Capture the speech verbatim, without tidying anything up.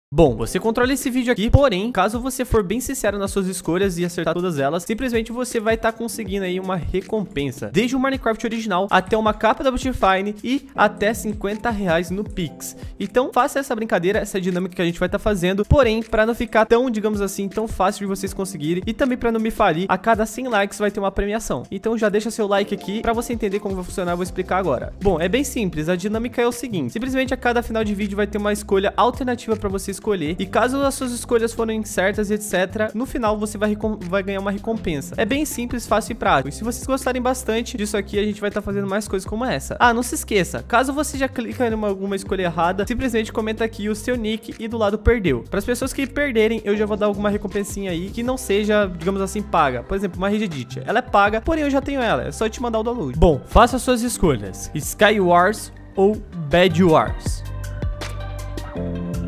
Bom, você controla esse vídeo aqui, porém, caso você for bem sincero nas suas escolhas e acertar todas elas, simplesmente você vai estar tá conseguindo aí uma recompensa. Desde o Minecraft original até uma capa da Optifine e até cinquenta reais no Pix. Então, faça essa brincadeira, essa dinâmica que a gente vai estar tá fazendo, porém, para não ficar tão, digamos assim, tão fácil de vocês conseguirem e também para não me falir, a cada cem likes vai ter uma premiação. Então, já deixa seu like aqui para você entender como vai funcionar, eu vou explicar agora. Bom, é bem simples, a dinâmica é o seguinte, simplesmente a cada final de vídeo vai ter uma escolha alternativa para você escolher, e caso as suas escolhas forem certas, etc, no final você vai, vai ganhar uma recompensa. É bem simples, fácil e prático. E se vocês gostarem bastante disso aqui, a gente vai estar tá fazendo mais coisas como essa. Ah, não se esqueça, caso você já clica em uma, alguma escolha errada, simplesmente comenta aqui o seu nick e do lado perdeu. Para as pessoas que perderem, eu já vou dar alguma recompensinha aí que não seja, digamos assim, paga. Por exemplo, uma Regedit, ela é paga, porém eu já tenho ela, é só te mandar o download. Bom, faça as suas escolhas, Sky Wars ou Bed Wars.